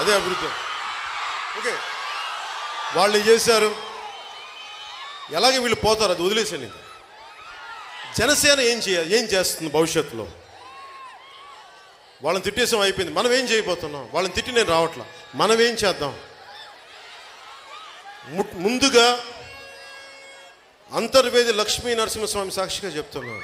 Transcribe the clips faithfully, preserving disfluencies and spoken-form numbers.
అదే అభివృద్ధి. ఓకే, వాళ్ళు చేశారు, ఎలాగే వీళ్ళు పోతారు, అది వదిలేసాను. జనసేన ఏం చేయాలి, ఏం చేస్తుంది భవిష్యత్తులో? వాళ్ళని తిట్టేసాం, అయిపోయింది. మనం ఏం చేయబోతున్నాం? వాళ్ళని తిట్టి నేను రావట్లా, మనం ఏం చేద్దాం? ముందుగా అంతర్వేది లక్ష్మీ నరసింహస్వామి సాక్షిగా చెప్తున్నాను,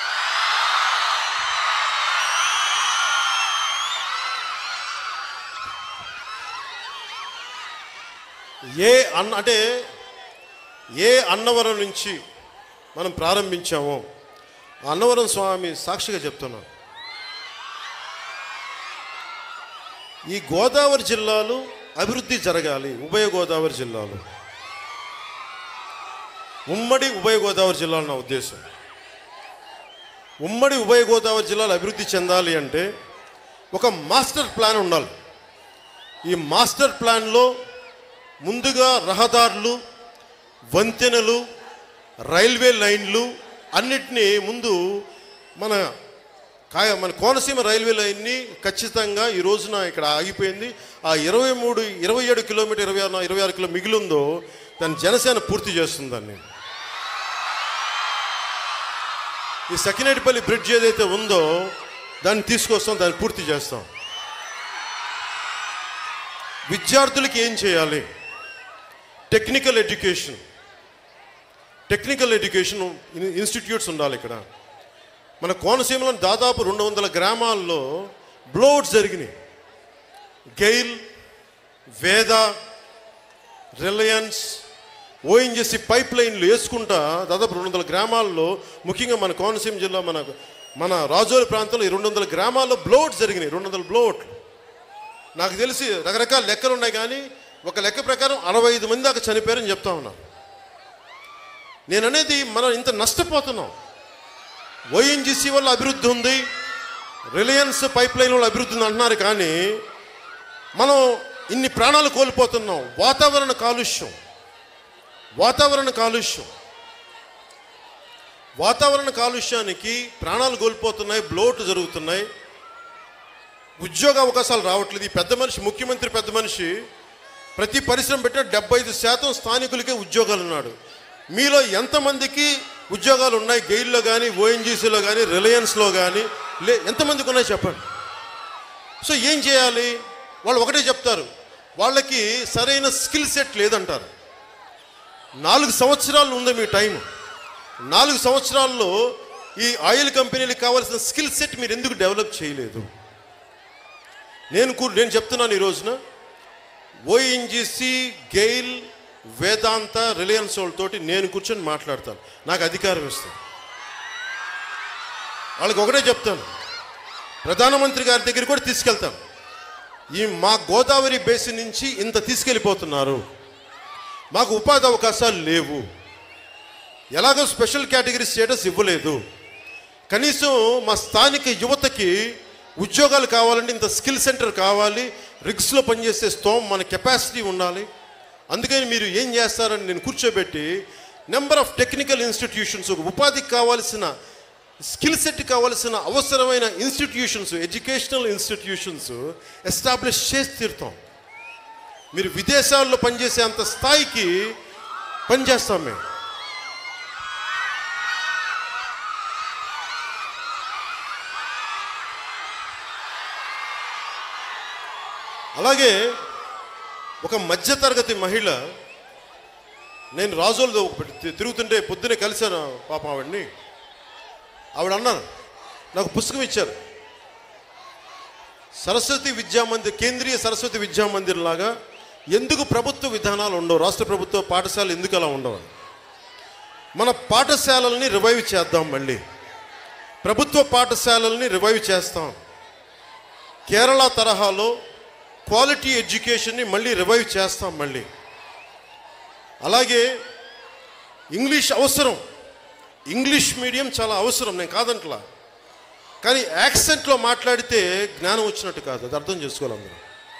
ఏ అన్న అంటే ఏ అన్నవరం నుంచి మనం ప్రారంభించామో అన్నవరం స్వామి సాక్షిగా చెప్తున్నాం, ఈ గోదావరి జిల్లాలు అభివృద్ధి జరగాలి. ఉభయ గోదావరి జిల్లాలు, ఉమ్మడి ఉభయ గోదావరి జిల్లాలు నా ఉద్దేశం. ఉమ్మడి ఉభయ గోదావరి జిల్లాలు అభివృద్ధి చెందాలి అంటే ఒక మాస్టర్ ప్లాన్ ఉండాలి. ఈ మాస్టర్ ప్లాన్లో ముందుగా రహదారులు, వంతెనలు, రైల్వే లైన్లు అన్నిటినీ ముందు మన కాయ మన కోనసీమ రైల్వే లైన్ని ఖచ్చితంగా ఈ రోజున ఇక్కడ ఆగిపోయింది. ఆ ఇరవై మూడు ఇరవై ఏడు కిలోమీటర్ ఇరవై ఆరు ఇరవై ఆరు కిలో మిగిలిందో దాన్ని జనసేన పూర్తి చేస్తుందాన్ని. ఈ సకినేటిపల్లి బ్రిడ్జ్ ఏదైతే ఉందో దాన్ని తీసుకొస్తాం, దాన్ని పూర్తి చేస్తాం. విద్యార్థులకి ఏం చేయాలి? Technical education technical education institutes ఉండాలి. ఇక్కడ మన కోనసీమలో దాదాపు రెండు వందల గ్రామాల్లో బ్లోఅవుట్స్ జరిగినాయి. గెయిల్, వేద, రిలయన్స్, ఓఎన్జీసీ పైప్ లైన్లు వేసుకుంటా దాదాపు రెండు వందల గ్రామాల్లో, ముఖ్యంగా మన కోనసీమ జిల్లా మన మన రాజోలి ప్రాంతంలో ఈ రెండు వందల గ్రామాల్లో బ్లోఅవుట్స్ జరిగినాయి. రెండు వందల బ్లోఅవుట్లు నాకు తెలిసి రకరకాల లెక్కలు ఉన్నాయి, కానీ ఒక లెక్క ప్రకారం అరవై ఐదు మంది దాకా చనిపోయారని చెప్తా ఉన్నారు. నేను అనేది మనం ఇంత నష్టపోతున్నాం. ఓఎన్జీసీ వల్ల అభివృద్ధి ఉంది, రిలయన్స్ పైప్ లైన్ వల్ల అభివృద్ధి ఉంది అంటున్నారు, కానీ మనం ఇన్ని ప్రాణాలు కోల్పోతున్నాం. వాతావరణ కాలుష్యం వాతావరణ కాలుష్యం వాతావరణ కాలుష్యానికి ప్రాణాలు కోల్పోతున్నాయి, బ్లోట్లు జరుగుతున్నాయి, ఉద్యోగ అవకాశాలు రావట్లేదు. ఈ పెద్ద మనిషి, ముఖ్యమంత్రి పెద్ద మనిషి ప్రతి పరిశ్రమ పెట్టిన డెబ్బై ఐదు శాతం స్థానికులకే ఉద్యోగాలు ఉన్నాడు. మీలో ఎంతమందికి ఉద్యోగాలు ఉన్నాయి? గెయిల్లో కానీ, ఓఎన్జీసీలో కానీ, రిలయన్స్లో కానీ లే ఎంతమందికి ఉన్నాయి చెప్పండి. సో ఏం చేయాలి? వాళ్ళు ఒకటే చెప్తారు, వాళ్ళకి సరైన స్కిల్ సెట్ లేదంటారు. నాలుగు సంవత్సరాలు ఉంది మీ టైం. నాలుగు సంవత్సరాల్లో ఈ ఆయిల్ కంపెనీలకు కావాల్సిన స్కిల్ సెట్ మీరు ఎందుకు డెవలప్ చేయలేదు? నేను నేను చెప్తున్నాను ఈ రోజున ఓఎన్జీసీ, గెయిల్, వేదాంత, రిలయన్స్ వాళ్ళతోటి నేను కూర్చొని మాట్లాడతాను. నాకు అధికారం ఇస్తాను. వాళ్ళకి ఒకటే చెప్తాను, ప్రధానమంత్రి గారి దగ్గర కూడా తీసుకెళ్తాను. ఈ మా గోదావరి బేసిన్ నుంచి ఇంత తీసుకెళ్ళిపోతున్నారు, మాకు ఉపాధి అవకాశాలు లేవు, ఎలాగో స్పెషల్ కేటగిరీ స్టేటస్ ఇవ్వలేదు, కనీసం మా స్థానిక యువతకి ఉద్యోగాలు కావాలంటే ఇంత స్కిల్ సెంటర్ కావాలి, రిగ్స్లో పనిచేసే స్తోం మన కెపాసిటీ ఉండాలి. అందుకని మీరు ఏం చేస్తారని నేను కూర్చోబెట్టి నెంబర్ ఆఫ్ టెక్నికల్ ఇన్స్టిట్యూషన్స్, ఉపాధికి కావాల్సిన స్కిల్ సెట్ కావాల్సిన అవసరమైన ఇన్స్టిట్యూషన్స్, ఎడ్యుకేషనల్ ఇన్స్టిట్యూషన్స్ ఎస్టాబ్లిష్ చేసి తీరుతాం. మీరు విదేశాల్లో పనిచేసే అంత స్థాయికి పనిచేస్తాం మేము. అలాగే ఒక మధ్యతరగతి మహిళ, నేను రాజోలు తిరుగుతుంటే పొద్దునే కలిశాను పాప ఆవిడ్ని. ఆవిడ అన్నారు, నాకు పుస్తకం ఇచ్చారు, సరస్వతి విద్యామందిర్, కేంద్రీయ సరస్వతి విద్యామందిర్ లాగా ఎందుకు ప్రభుత్వ విధానాలు ఉండవు, రాష్ట్ర ప్రభుత్వ పాఠశాలలు ఎందుకు అలా ఉండవు? మన పాఠశాలల్ని రివైవ్ చేద్దాం, మళ్ళీ ప్రభుత్వ పాఠశాలల్ని రివైవ్ చేస్తాం. కేరళ తరహాలో క్వాలిటీ ఎడ్యుకేషన్ని మళ్ళీ రివైవ్ చేస్తాం మళ్ళీ. అలాగే ఇంగ్లీష్ అవసరం, ఇంగ్లీష్ మీడియం చాలా అవసరం, నేను కాదంట్లా, కానీ యాక్సెంట్లో మాట్లాడితే జ్ఞానం వచ్చినట్టు కాదు, అది అర్థం చేసుకోవాలి అందరూ.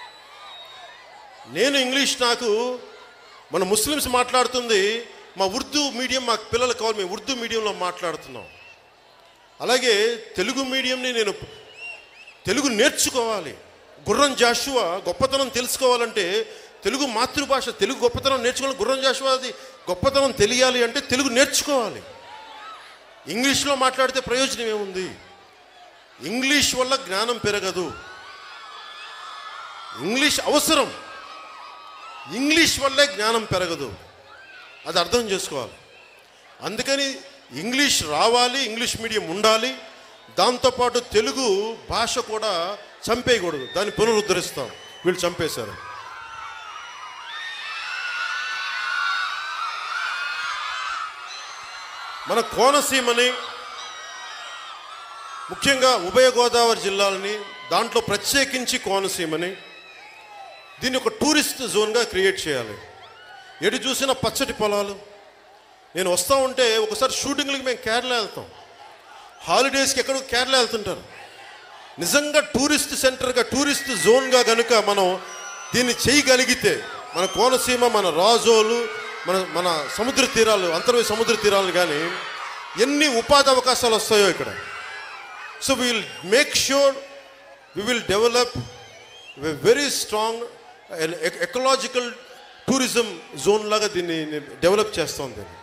నేను ఇంగ్లీష్, నాకు మన ముస్లిమ్స్ మాట్లాడుతుంది, మా ఉర్దూ మీడియం మాకు పిల్లలు కావాలి, మేము ఉర్దూ మీడియంలో మాట్లాడుతున్నాం. అలాగే తెలుగు మీడియంని నేను తెలుగు నేర్చుకోవాలి, గుర్రం జాషువా గొప్పతనం తెలుసుకోవాలంటే తెలుగు మాతృభాష, తెలుగు గొప్పతనం నేర్చుకోవాలి. గుర్రం జాషువాది గొప్పతనం తెలియాలి అంటే తెలుగు నేర్చుకోవాలి. ఇంగ్లీష్లో మాట్లాడితే ప్రయోజనం ఏముంది? ఇంగ్లీష్ వల్ల జ్ఞానం పెరగదు. ఇంగ్లీష్ అవసరం, ఇంగ్లీష్ వల్లే జ్ఞానం పెరగదు. అది అర్థం చేసుకోవాలి. అందుకని ఇంగ్లీష్ రావాలి, ఇంగ్లీష్ మీడియం ఉండాలి. దాంతోపాటు తెలుగు భాష కూడా చంపేయకూడదు, దాన్ని పునరుద్ధరిస్తాం. వీళ్ళు చంపేశారు. మన కోనసీమని, ముఖ్యంగా ఉభయ గోదావరి జిల్లాలని, దాంట్లో ప్రత్యేకించి కోనసీమని, దీన్ని ఒక టూరిస్ట్ జోన్గా క్రియేట్ చేయాలి. ఎటు చూసిన పచ్చటి పొలాలు. నేను వస్తూ ఉంటే ఒకసారి షూటింగ్లకి మేము కేరళ వెళ్తాం, హాలిడేస్కి ఎక్కడో కేరళ వెళ్తుంటారు. నిజంగా టూరిస్ట్ సెంటర్గా, టూరిస్ట్ జోన్గా కనుక మనం దీన్ని చేయగలిగితే, మన కోనసీమ, మన రాజోలు, మన మన సముద్ర తీరాలు, అంతర్వేది సముద్ర తీరాలు కానీ ఎన్ని ఉపాధి అవకాశాలు వస్తాయో ఇక్కడ. So we will make sure we will develop very strong ecological tourism zone లాగా దీన్ని డెవలప్ చేస్తాం. దీన్ని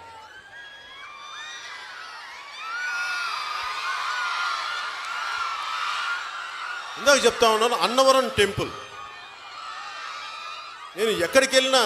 ఇందాక చెప్తా ఉన్నాను, అన్నవరం టెంపుల్. నేను ఎక్కడికి వెళ్ళినా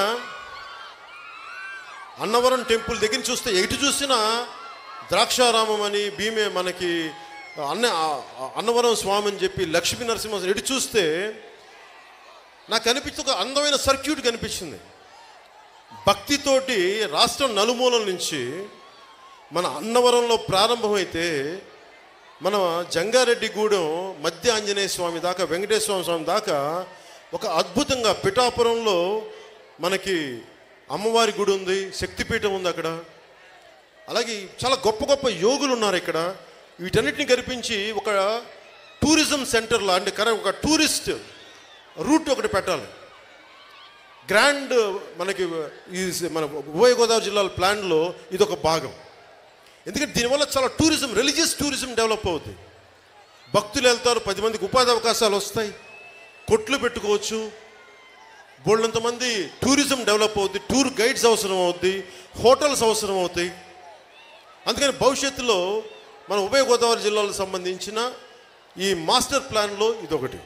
అన్నవరం టెంపుల్ దగ్గర చూస్తే ఎటు చూసినా ద్రాక్షారామం అని, భీమే మనకి అన్న అన్నవరం స్వామి అని చెప్పి, లక్ష్మీ నరసింహ, ఎటు చూస్తే నాకు అనిపించి ఒక అందమైన సర్క్యూట్ కనిపించింది. భక్తితోటి రాష్ట్రం నలుమూలల నుంచి మన అన్నవరంలో ప్రారంభమైతే మన జంగారెడ్డిగూడెం మధ్య ఆంజనేయ స్వామి దాకా, వెంకటేశ్వర స్వామి దాకా ఒక అద్భుతంగా, పిఠాపురంలో మనకి అమ్మవారి గుడి ఉంది, శక్తిపీఠం ఉంది అక్కడ. అలాగే చాలా గొప్ప గొప్ప యోగులు ఉన్నారు ఇక్కడ. వీటన్నిటిని కల్పించి ఒక టూరిజం సెంటర్లో, అంటే కరెక్ట్ ఒక టూరిస్ట్ రూట్ ఒకటి పెట్టాలి. గ్రాండ్ మనకి ఈ మన ఉభయ గోదావరి జిల్లాల ప్లాన్లో ఇది ఒక భాగం. ఎందుకంటే దీనివల్ల చాలా టూరిజం, రిలీజియస్ టూరిజం డెవలప్ అవుతుంది. భక్తులు వెళ్తారు, పది మందికి ఉపాధి అవకాశాలు వస్తాయి, కొట్లు పెట్టుకోవచ్చు, బోళ్ళంతమంది టూరిజం డెవలప్ అవుతుంది, టూర్ గైడ్స్ అవసరం అవుద్ది, హోటల్స్ అవసరం అవుతాయి. అందుకని భవిష్యత్తులో మన ఉభయ గోదావరి జిల్లాలకు సంబంధించిన ఈ మాస్టర్ ప్లాన్లో ఇదొకటి.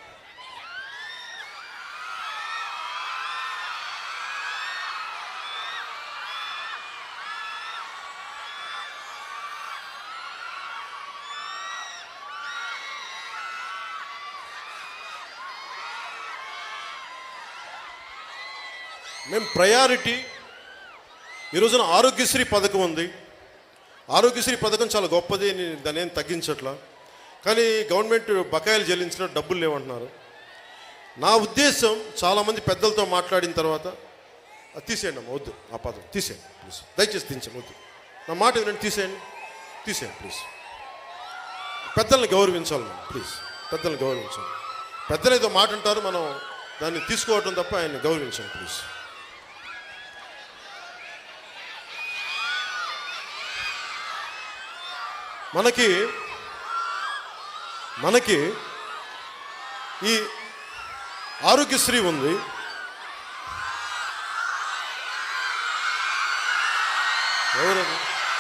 మేము ప్రయారిటీ ఈ రోజున ఆరోగ్యశ్రీ పథకం ఉంది. ఆరోగ్యశ్రీ పథకం చాలా గొప్పది, దాన్ని ఏం తగ్గించట్లా. కానీ గవర్నమెంట్ బకాయిలు చెల్లించిన డబ్బులు లేవంటున్నారు. నా ఉద్దేశం, చాలామంది పెద్దలతో మాట్లాడిన తర్వాత, తీసేయండి అమ్మ, వద్దు ఆ పదం తీసేయండి ప్లీజ్, దయచేసి తీసేయండి, వద్దు, నా మాట వినండి, తీసేయండి తీసేయండి ప్లీజ్. పెద్దల్ని గౌరవించాలి మనం, ప్లీజ్ పెద్దల్ని గౌరవించాలి. పెద్దలు ఏదో మాట అంటారు, మనం దాన్ని తీసుకోవటం తప్ప ఆయన్ని గౌరవించాలి ప్లీజ్. మనకి మనకి ఈ ఆరోగ్యశ్రీ ఉంది. ఎవరు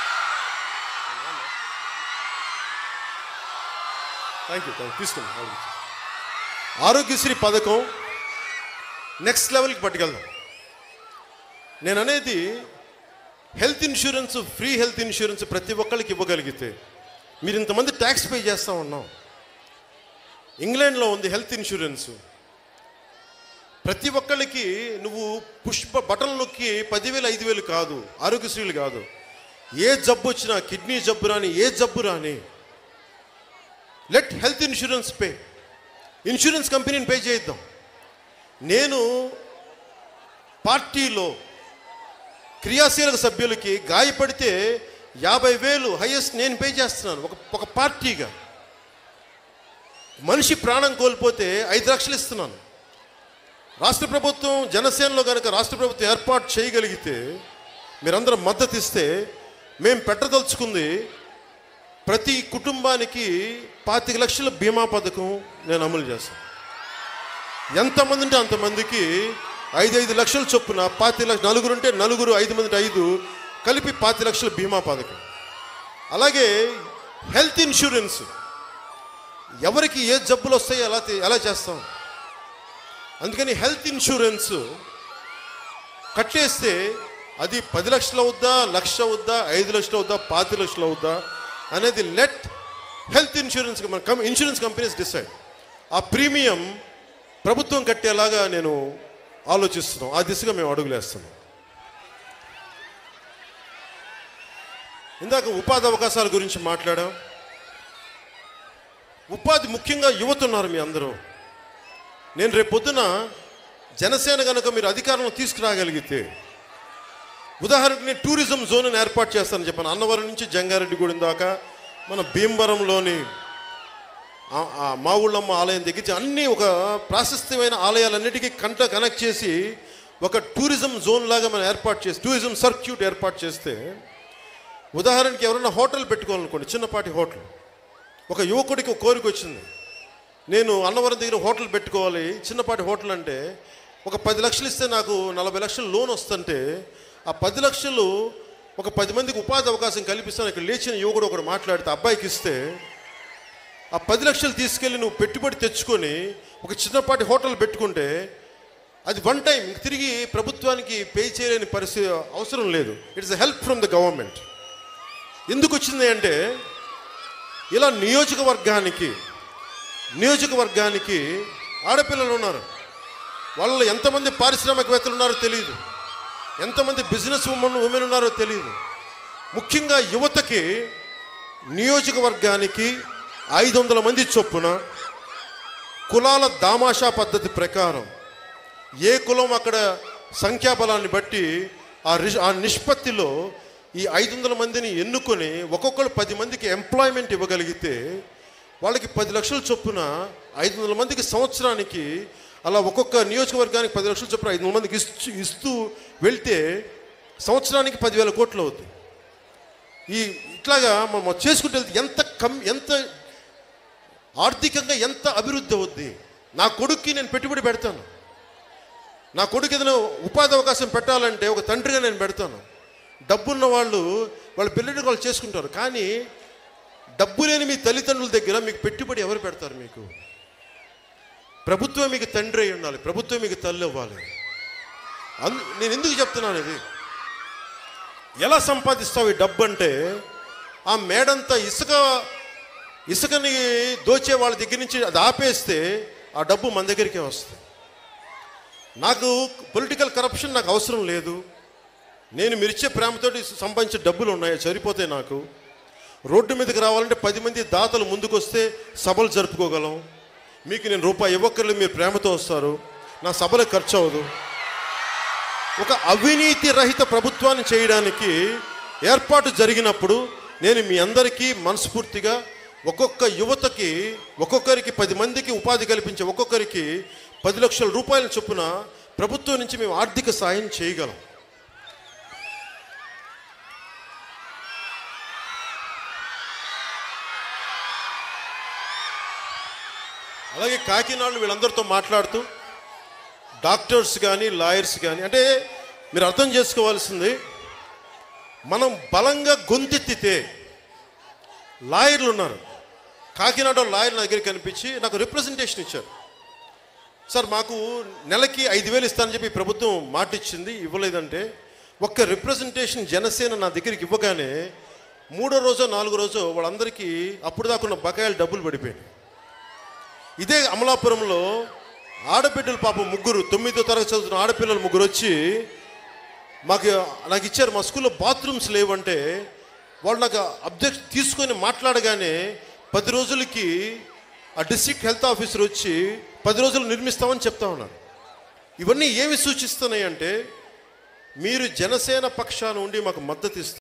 థ్యాంక్ యూ థ్యాంక్ తీసుకున్నాం. ఆరోగ్యశ్రీ పథకం నెక్స్ట్ లెవెల్కి పట్టుకెళ్దాం. నేను అనేది health insurance, free health insurance ప్రతి ఒక్కరికి ఇవ్వగలిగితే, మీరు ఇంతమంది ట్యాక్స్ పే చేస్తూ ఉన్నాం. ఇంగ్లాండ్లో ఉంది హెల్త్ ఇన్సూరెన్స్. ప్రతి ఒక్కరికి నువ్వు పుష్ప బటన్ నొక్కి పదివేలు ఐదు వేలు కాదు, ఆరోగ్యశ్రీలు కాదు, ఏ జబ్బు వచ్చినా, కిడ్నీ జబ్బు రాని, ఏ జబ్బు రాని, let health insurance pay. Insurance కంపెనీని పే చేయిద్దాం. నేను పార్టీలో క్రియాశీలక సభ్యులకి గాయపడితే యాభై వేలు హైయెస్ట్ నేను పే చేస్తున్నాను. ఒక ఒక పార్టీగా మనిషి ప్రాణం కోల్పోతే ఐదు లక్షలు ఇస్తున్నాను. రాష్ట్ర ప్రభుత్వం, జనసేనలో కనుక రాష్ట్ర ప్రభుత్వం ఏర్పాటు చేయగలిగితే, మీరందరూ మద్దతు ఇస్తే, మేము పెట్టదలుచుకుంది ప్రతి కుటుంబానికి పాతిక లక్షల బీమా పథకం నేను అమలు చేస్తాను. ఎంతమంది ఉంటే అంతమందికి ఐదు ఐదు లక్షల చొప్పున పాతి లక్ష నలుగురు ఉంటే నలుగురు ఐదు మంది ఐదు కలిపి పాతి లక్షల బీమా పథకం. అలాగే హెల్త్ ఇన్సూరెన్స్, ఎవరికి ఏ జబ్బులు వస్తాయో ఎలా ఎలా చేస్తాం. అందుకని హెల్త్ ఇన్సూరెన్స్ కట్టేస్తే అది పది లక్షలు అవుద్దా, లక్ష అవుద్దా, ఐదు లక్షలు అవుద్దా, పాతి లక్షలు అవుద్దా అనేది లెట్ హెల్త్ ఇన్సూరెన్స్ మన ఇన్సూరెన్స్ కంపెనీస్ డిసైడ్. ఆ ప్రీమియం ప్రభుత్వం కట్టేలాగా నేను ఆలోచిస్తున్నాం. ఆ దిశగా మేము అడుగులేస్తున్నాం. ఇందాక ఉపాధి అవకాశాల గురించి మాట్లాడాం. ఉపాధి ముఖ్యంగా యువత ఉన్నారు మీ అందరూ. నేను రేపు పొద్దున జనసేన కనుక మీరు అధికారంలో తీసుకురాగలిగితే, ఉదాహరణకు నేను టూరిజం జోన్ ఏర్పాటు చేస్తానని చెప్పాను. అన్నవరం నుంచి జంగారెడ్డిగూడెం దాకా మన భీమవరంలోని మా ఊళ్ళమ్మ ఆలయం దగ్గర అన్నీ ఒక ప్రాశస్త్యమైన ఆలయాలన్నిటికీ కంట కనెక్ట్ చేసి ఒక టూరిజం జోన్ లాగా మనం ఏర్పాటు చేసి టూరిజం సర్క్యూట్ ఏర్పాటు చేస్తే, ఉదాహరణకి ఎవరైనా హోటల్ పెట్టుకోవాలనుకోండి, చిన్నపాటి హోటల్. ఒక యువకుడికి ఒక కోరిక వచ్చింది, నేను అన్నవరం దగ్గర హోటల్ పెట్టుకోవాలి, చిన్నపాటి హోటల్ అంటే ఒక పది లక్షలు ఇస్తే నాకు నలభై లక్షలు లోన్ వస్తుంటే, ఆ పది లక్షలు ఒక పది మందికి ఉపాధి అవకాశం కల్పిస్తాను ఇక్కడ లేచిన యువకుడు ఒకడు మాట్లాడితే అబ్బాయికి ఇస్తే, ఆ పది లక్షలు తీసుకెళ్ళి నువ్వు పెట్టుబడి తెచ్చుకొని ఒక చిన్నపాటి హోటల్ పెట్టుకుంటే అది వన్ టైం తిరిగి ప్రభుత్వానికి పే చేయలేని పరిస్థితి అవసరం లేదు. It's a help from the government. ఎందుకు వచ్చింది అంటే, ఇలా నియోజకవర్గానికి నియోజకవర్గానికి ఆడపిల్లలు ఉన్నారు. వాళ్ళలో ఎంతమంది పారిశ్రామికవేత్తలు ఉన్నారో తెలియదు, ఎంతమంది బిజినెస్ ఉమెన్ ఉమెన్ ఉన్నారో తెలియదు. ముఖ్యంగా యువతకి నియోజకవర్గానికి ఐదు వందల మంది చొప్పున కులాల దామాషా పద్ధతి ప్రకారం ఏ కులం అక్కడ సంఖ్యాబలాన్ని బట్టి ఆ రి- ఆ నిష్పత్తిలో ఈ ఐదు వందల మందిని ఎన్నుకొని ఒక్కొక్కరు పది మందికి ఎంప్లాయ్మెంట్ ఇవ్వగలిగితే వాళ్ళకి పది లక్షల చొప్పున ఐదు వందల మందికి సంవత్సరానికి అలా ఒక్కొక్క నియోజకవర్గానికి పది లక్షల చొప్పున ఐదు వందల మందికి ఇస్తూ ఇస్తూ వెళ్తే సంవత్సరానికి పదివేల కోట్లు అవుతుంది. ఈ ఇట్లాగా మనం చేసుకుంటే వెళ్తే ఎంత కమ్ ఎంత ఆర్థికంగా ఎంత అభివృద్ధి అవుద్ది. నా కొడుక్కి నేను పెట్టుబడి పెడతాను, నా కొడుకు ఏదైనా ఉపాధి అవకాశం పెట్టాలంటే ఒక తండ్రిగా నేను పెడతాను. డబ్బున్న వాళ్ళు వాళ్ళ పిల్లలు వాళ్ళు చేసుకుంటారు, కానీ డబ్బు లేని మీ తల్లిదండ్రుల దగ్గర మీకు పెట్టుబడి ఎవరు పెడతారు? మీకు ప్రభుత్వం మీకు తండ్రి అయి ఉండాలి, ప్రభుత్వం మీకు తల్లి అవ్వాలి. అందు నేను ఎందుకు చెప్తున్నాను ఇది? ఎలా సంపాదిస్తావు ఈ డబ్బు అంటే, ఆ మేడంతా ఇసుక ఇసుకని దోచే వాళ్ళ దగ్గర నుంచి అది ఆపేస్తే ఆ డబ్బు మన దగ్గరికే వస్తుంది. నాకు పొలిటికల్ కరప్షన్ నాకు అవసరం లేదు. నేను మీరిచ్చే ప్రేమతోటి సంపాదించే డబ్బులు ఉన్నాయి, సరిపోతాయి. నాకు రోడ్డు మీదకి రావాలంటే పది మంది దాతలు ముందుకు వస్తే సభలు జరుపుకోగలం. మీకు నేను రూపాయి ఇవ్వక్కర్లేదు, మీరు ప్రేమతో వస్తారు, నా సభలకు ఖర్చు అవ్వదు. ఒక అవినీతి రహిత ప్రభుత్వాన్ని చేయడానికి ఏర్పాటు జరిగినప్పుడు నేను మీ అందరికీ మనస్ఫూర్తిగా ఒక్కొక్క యువతకి ఒక్కొక్కరికి పది మందికి ఉపాధి కల్పించే ఒక్కొక్కరికి పది లక్షల రూపాయల చొప్పున ప్రభుత్వం నుంచి మేము ఆర్థిక సాయం చేయగలం. అలాగే కాకినాడలో వీళ్ళందరితో మాట్లాడుతూ డాక్టర్స్ కానీ లాయర్స్ కానీ, అంటే మీరు అర్థం చేసుకోవాల్సింది, మనం బలంగా గొంతెత్తితే లాయర్లు ఉన్నారు. కాకినాడ లాయర్ నా దగ్గర కనిపించి నాకు రిప్రజెంటేషన్ ఇచ్చారు. సార్ మాకు నెలకి ఐదు వేలు ఇస్తానని చెప్పి ప్రభుత్వం మాట ఇచ్చింది, ఇవ్వలేదంటే ఒక్క రిప్రజెంటేషన్ జనసేన నా దగ్గరికి ఇవ్వగానే మూడో రోజో నాలుగో రోజో వాళ్ళందరికీ అప్పుడు దాకున్న బకాయిలు డబ్బులు పడిపోయాయి. ఇదే అమలాపురంలో ఆడబిడ్డలు పాపం ముగ్గురు తొమ్మిదో తరగతి చదువుతున్న ఆడపిల్లలు ముగ్గురు వచ్చి మాకు నాకు ఇచ్చారు, మా స్కూల్లో బాత్రూమ్స్ లేవంటే వాళ్ళు నాకు అబ్జెక్ట్ తీసుకొని మాట్లాడగానే పది రోజులకి ఆ డిస్ట్రిక్ట్ హెల్త్ ఆఫీసర్ వచ్చి పది రోజులు నిర్మిస్తామని చెప్తా ఉన్నారు. ఇవన్నీ ఏమి సూచిస్తున్నాయి అంటే, మీరు జనసేన పక్షాన ఉండి మాకు మద్దతు ఇస్తారు.